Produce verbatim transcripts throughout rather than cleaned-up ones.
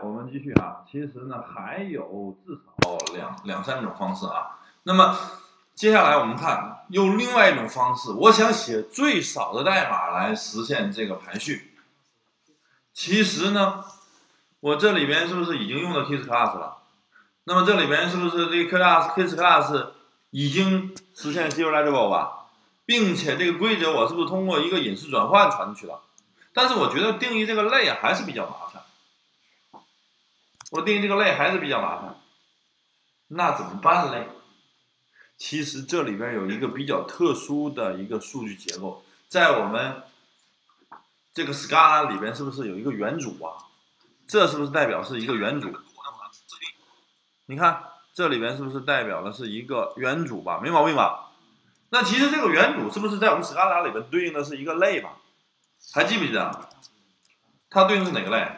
我们继续啊。其实呢，还有至少两两三种方式啊。那么接下来我们看用另外一种方式，我想写最少的代码来实现这个排序。其实呢，我这里边是不是已经用了 kiss class 了？那么这里边是不是这个 class kiss class 已经实现 serializable 吧？并且这个规则我是不是通过一个隐式转换传去了？但是我觉得定义这个类啊还是比较麻烦。我定义这个类还是比较麻烦，那怎么办嘞？其实这里边有一个比较特殊的一个数据结构，在我们这个 Scala 里边是不是有一个元组啊？这是不是代表是一个元组？你看这里边是不是代表的是一个元组吧？没毛病吧？那其实这个元组是不是在我们 Scala 里边对应的是一个类吧？还记不记得？它对应是哪个类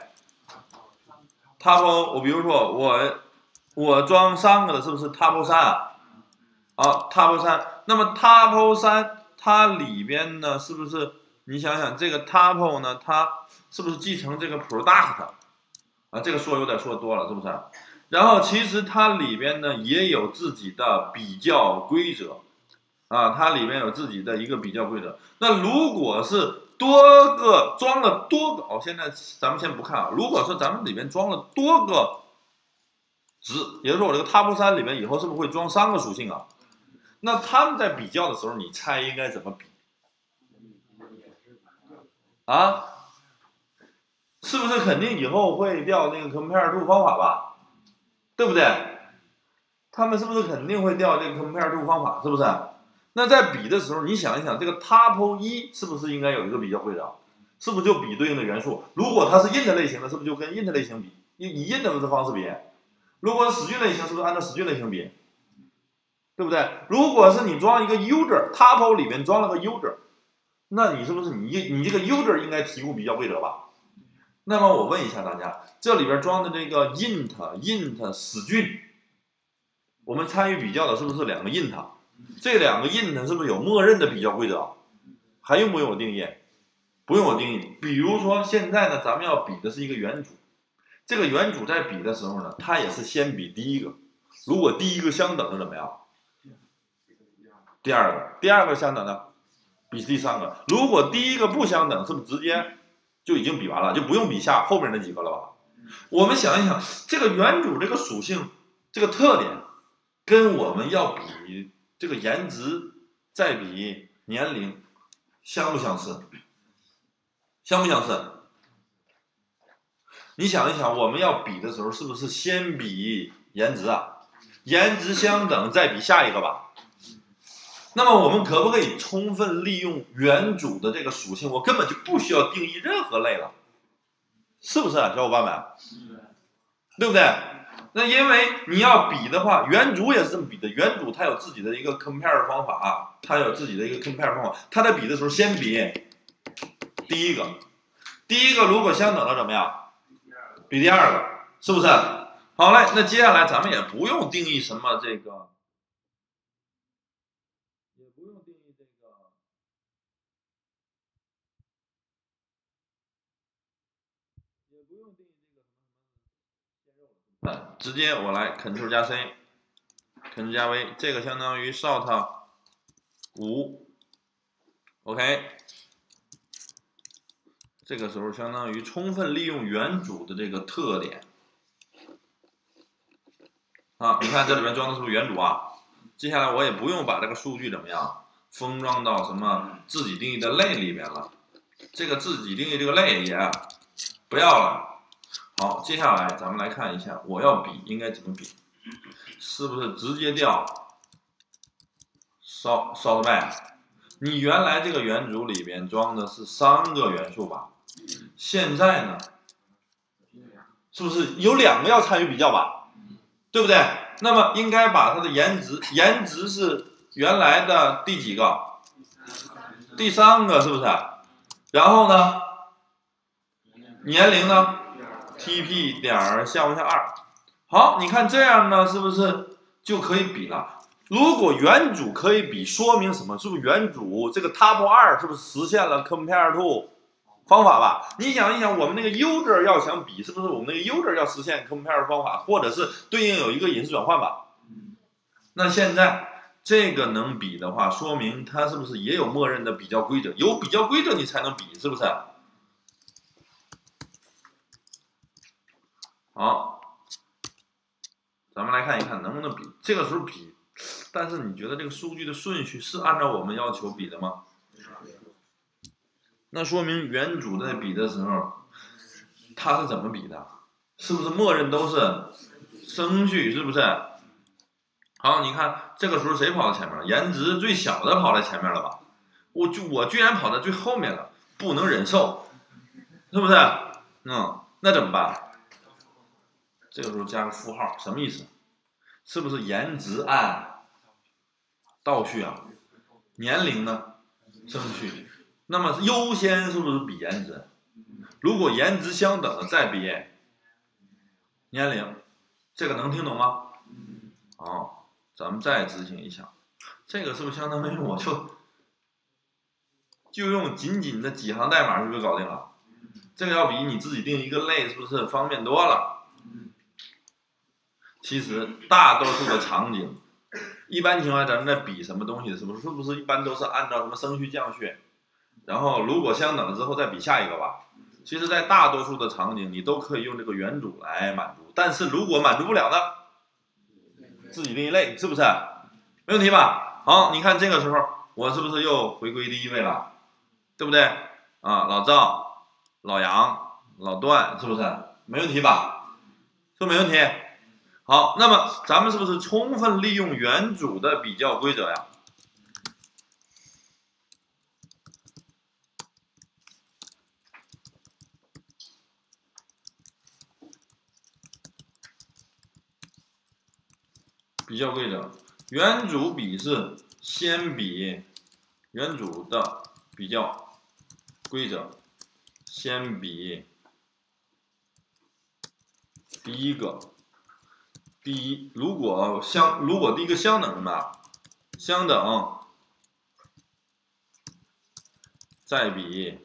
？tuple， 我比如说我我装三个的，是不是 tuple 三啊？啊 tuple 三，那么 tuple 三它里边呢，是不是你想想这个 tuple 呢，它是不是继承这个 product 啊？这个说有点说多了，是不是？然后其实它里边呢也有自己的比较规则啊，它里面有自己的一个比较规则。那如果是多个装了多个哦，现在咱们先不看啊。如果说咱们里面装了多个值，也就是说我这个 tuple 三里面以后是不是会装三个属性啊？那他们在比较的时候，你猜应该怎么比？啊？是不是肯定以后会调那个 compare to 方法吧？对不对？他们是不是肯定会调这个 compare to 方法？是不是？那在比的时候，你想一想，这个 tuple 一是不是应该有一个比较规则？是不是就比对应的元素？如果它是 int 类型的，是不是就跟 int 类型比？以以 int 的方式比。如果是史俊类型，是不是按照史俊类型比？对不对？如果是你装一个 user，tuple 里面装了个 user， 那你是不是你你这个 user 应该提供比较规则吧？那么我问一下大家，这里边装的这个 int int 史俊，我们参与比较的是不是两个 int？ 这两个 int 是不是有默认的比较规则？还用不用我定义？不用我定义。比如说现在呢，咱们要比的是一个元组，这个元组在比的时候呢，它也是先比第一个，如果第一个相等的怎么样？第二个，第二个相等的比第三个。如果第一个不相等，是不是直接就已经比完了，就不用比下后面那几个了吧？我们想一想，这个元组这个属性这个特点，跟我们要比这个颜值再比年龄相不相似？相不相似？你想一想，我们要比的时候，是不是先比颜值啊？颜值相等再比下一个吧？那么我们可不可以充分利用元组的这个属性？我根本就不需要定义任何类了，是不是啊，小伙伴们？对不对？那因为你要比的话，元组也是这么比的。元组它有自己的一个 compare 方法啊，它有自己的一个 compare 方法。它在比的时候，先比第一个，第一个如果相等了怎么样？比第二个，是不是？好嘞，那接下来咱们也不用定义什么这个。也不用定义这个，也不用定义这个什么什么鲜肉了，直接我来 Ctrl 加 C，Ctrl 加 V， 这个相当于 short 五 ，OK， 这个时候相当于充分利用元组的这个特点啊，你看这里面装的是不是元组啊？接下来我也不用把这个数据怎么样封装到什么自己定义的类里面了，这个自己定义这个类也不要了。好，接下来咱们来看一下，我要比应该怎么比？是不是直接调 sort sort by？ 你原来这个元组里边装的是三个元素吧？现在呢，是不是有两个要参与比较吧？对不对？那么应该把它的颜值，颜值是原来的第几个？第三个，是不是？然后呢，年龄呢 ？T P 点项目项二。好，你看这样呢，是不是就可以比了？如果元组可以比，说明什么？是不是元组这个 tuple 二是不是实现了 compare to 方法吧？你想一想，我们那个 U 字要想比，是不是我们那个 U 字要实现 compare 方法，或者是对应有一个隐式转换吧？那现在这个能比的话，说明它是不是也有默认的比较规则？有比较规则你才能比，是不是？好，咱们来看一看能不能比。这个时候比，但是你觉得这个数据的顺序是按照我们要求比的吗？那说明原主在比的时候，它是怎么比的？是不是默认都是升序？是不是？好，你看这个时候谁跑到前面了？颜值最小的跑在前面了吧？我就我居然跑在最后面了，不能忍受，是不是？嗯，那怎么办？这个时候加个负号，什么意思？是不是颜值按倒序啊？年龄呢？升序。那么优先是不是比颜值？如果颜值相等，再比年龄，这个能听懂吗？好，咱们再执行一下，这个是不是相当于我就就用仅仅的几行代码是不是就搞定了？这个要比你自己定一个类是不是方便多了？其实大多数的场景，一般情况下咱们在比什么东西，是不是是不是一般都是按照什么升序降序？然后如果相等了之后再比下一个吧。其实，在大多数的场景，你都可以用这个原主来满足。但是如果满足不了呢，自己定一类，是不是？没问题吧？好，你看这个时候，我是不是又回归第一位了？对不对？啊，老赵、老杨、老段，是不是？没问题吧？是不是没问题？好，那么咱们是不是充分利用原主的比较规则呀？比较规则，原主比是先比原主的比较规则，先比第一个，第一，如果相如果第一个相等嘛，相等，再比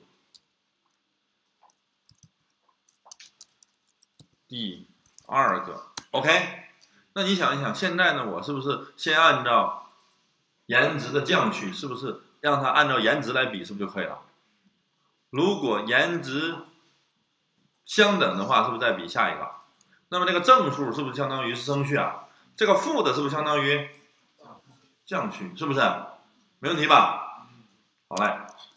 第二个 ，OK。那你想一想，现在呢，我是不是先按照颜值的降序，是不是让它按照颜值来比，是不是就可以了？如果颜值相等的话，是不是再比下一个？那么这个正数是不是相当于是升序啊？这个负的是不是相当于降序？是不是？没问题吧？好嘞。